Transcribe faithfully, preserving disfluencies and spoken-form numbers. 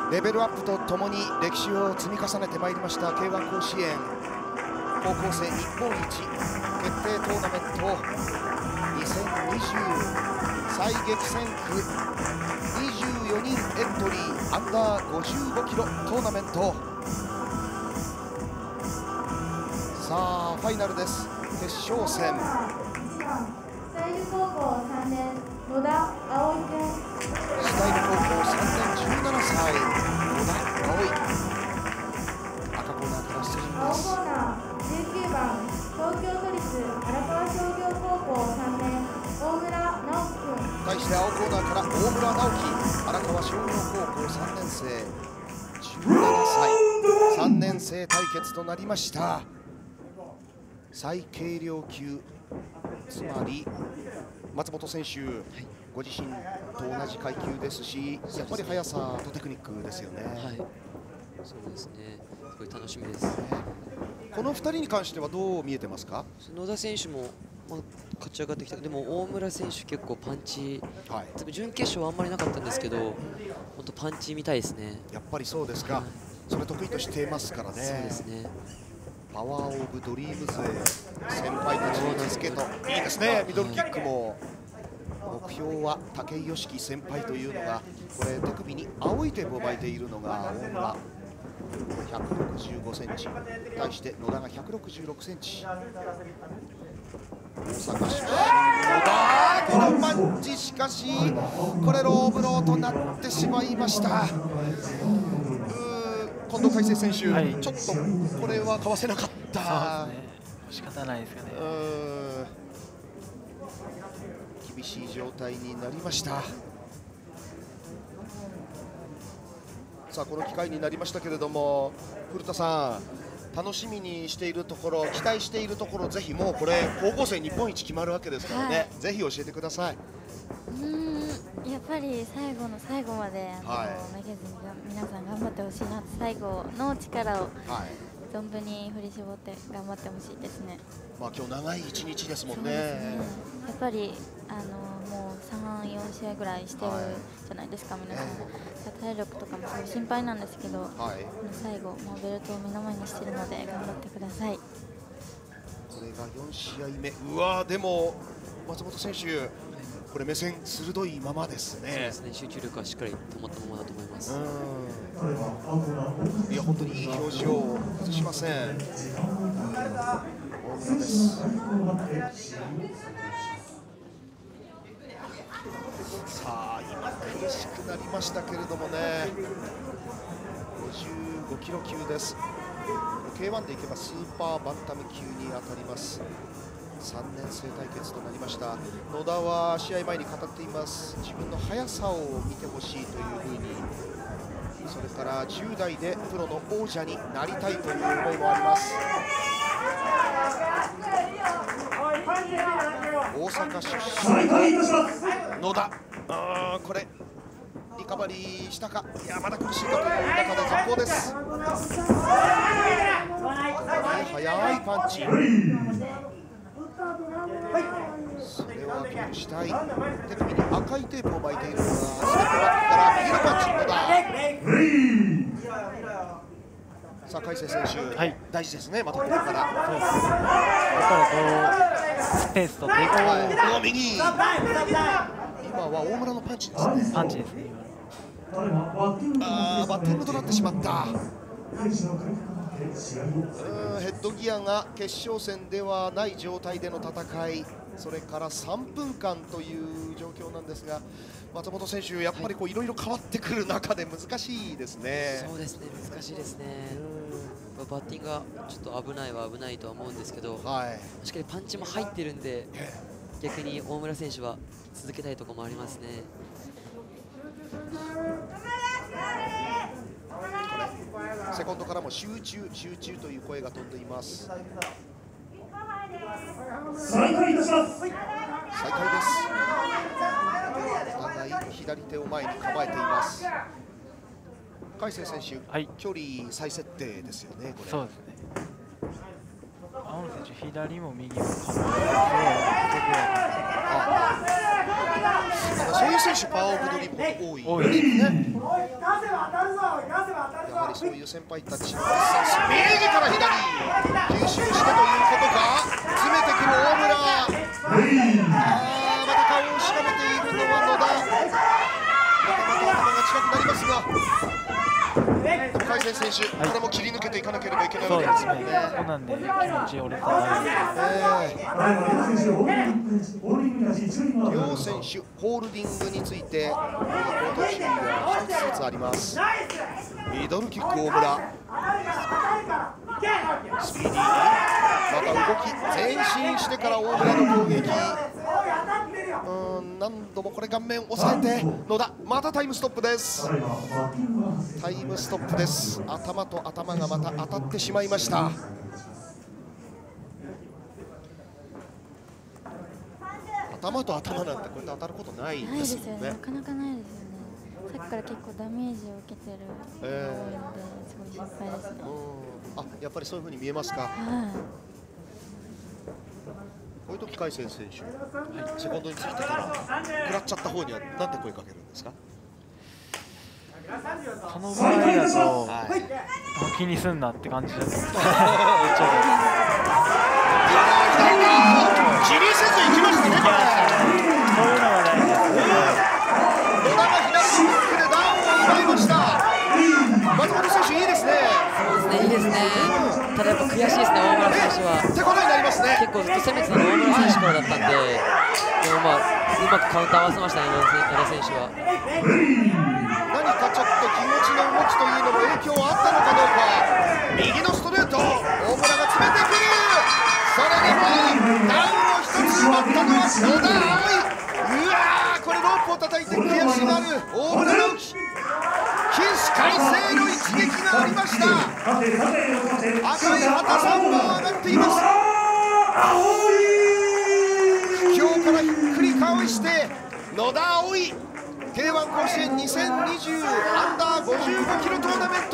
レベルアップとともに歴史を積み重ねてまいりました ケーワン 甲子園高校生日本一決定トーナメントにせんにじゅう最激戦区にじゅうよにんエントリーアンダーごじゅうごキロトーナメント。さあファイナルです。決勝戦。 スタイル高校さんねん野田葵君。 スタイル高校さんねんじゅうななさい野田葵。赤コーナーから出陣青です。 コーナーじゅうきゅうばん東京都立荒川商業高校さんねん大村直樹君。 対して青コーナーから大村直樹荒川商業高校さんねん生じゅうななさいさんねん生対決となりました。最軽量級つまり松本選手、はい、ご自身と同じ階級ですし、やっぱり速さとテクニックですよね。 はい、そうですね。すごい楽しみです。 このふたりに関してはどう見えてますか？ 野田選手も、まあ、勝ち上がってきた。でも大村選手結構パンチ、はい、準決勝はあんまりなかったんですけど、本当パンチみたいですね。 やっぱりそうですか。はい、それ得意としていますからね。 そうですね。 パワーオブドリームズ先輩たちに続けといいですね。ミドルキックも目標は武井良樹先輩というのが、これ手首に青いテープを巻いているのが大村ひゃくろくじゅうごセンチ、対して野田がひゃくろくじゅうろくセンチ。大阪出身野田、このパンチしかしこれローブローとなってしまいました。近藤海星選手、はい、ちょっとこれはかわせなかった。 そうですね、仕方ないですかね。 厳しい状態になりました。さあこの機会になりましたけれども、古田さん楽しみにしているところ、期待しているところ、ぜひもうこれ高校生日本一決まるわけですからね、はい、ぜひ教えてください。 うーん、やっぱり最後の最後まで、はい、めげずに皆さん頑張ってほしいな。最後の力を存分に振り絞って頑張ってほしいですね。 まあ今日長い一日ですもんね。 ね、やっぱりあのもうさん、よん試合ぐらいしてるじゃないですか、皆さん。体力とかもすごい心配なんですけど、はい、最後もうベルトを目の前にしてるので頑張ってください。 これがよん試合目。うわー、でも松本選手、これ目線鋭いままですね。 そうですね、集中力はしっかり保ったままだと思います。 いや本当にいい表情を崩しません。大村です。さあ今苦しくなりましたけれどもね、ごじゅうごキロ級です。 ケーワン でいけばスーパーバンタム級に当たります。さんねん生対決となりました。野田は試合前に語っています。自分の速さを見てほしいというふうに、それからじゅう代でプロの王者になりたいという思いもあります。大阪出身野田、あこれリカバリーしたか、いやまだ苦しいかという中で続行です。速いパンチ、それをアピールしたい。手首に赤いテープを巻いているのがステップバックから右のパンチ野田。さあ海星選手、はい、大事ですね。またここからそうですね、 やっぱりこうスペースと抵抗を右、今は大村のパンチですね。 パンチですね。 あーバッティングとなってしまった。ヘッドギアが決勝戦ではない状態での戦い、それからさんぷんかんという状況なんですが、松本選手、やっぱりこういろいろ変わってくる中で難しいですね。 そうですね、難しいですね。バッティングがちょっと危ないは危ないとは思うんですけど、はい、しっかりパンチも入ってるんで、逆に大村選手は続けたいところもありますね。 セコンドからも集中、集中という声が飛んでいます。 再開いたします。 再開です。お互い左手を前に構えています。海星選手、はい、距離再設定ですよね。これそうですね。青野選手、左も右も構えて、そういう選手パワーオブドリーム多いですね。 りそういう先輩たちの右から左吸収してということか、詰めてくる大村。あーまた顔をしかめているのは野田。またまた頭が近くなりますが、海鮮選手、これも切り抜けていかなければいけないわけですよね。 そうなんで気持ち折れたな。 両選手ホールディングについてコート注意が一つずつあります。ミドルキック大村、スピーディーにまた動き前進してから大村の攻撃。うん何度もこれ顔面押さえて野田、またタイムストップです。タイムストップです。頭と頭がまた当たってしまいました。頭と頭なんてこうやって当たることないんですよね。 なかなかないですよね。さっきから結構ダメージを受けてるのが多いので、すごい心配ですね。 あ、やっぱりそういうふうに見えますか。はい、こういう時海鮮選手、はい、セコンドについてたら食らっちゃった方にはなんて声かけるんですか。 この場合だと、はい、気にすんなって感じだと気にせず行きましたね。 そういうのが大事ですね。 野田が左のフックでダウンを奪いました。松本選手いいですね。 そうですね、いいですね。ただやっぱ悔しいですね、大村選手は。 ってことになりますね。 結構ずっと攻めてたのは大村選手からだったんで、でもまあうまくカウンター合わせましたね、野田選手は。 何かちょっと気持ちの動きというのも影響あったのかどうか。右のストレート、大村が詰めてくる。それでもダウンを一つ奪ったのは野田葵。うわー、これロープを叩いて悔しがる大村直樹。起死回生の一撃がありました。赤い旗さんも上がっています。苦境からひっくり返して野田葵、ケーワン 甲子園にせんにじゅうアンダーごじゅうごキロトーナメント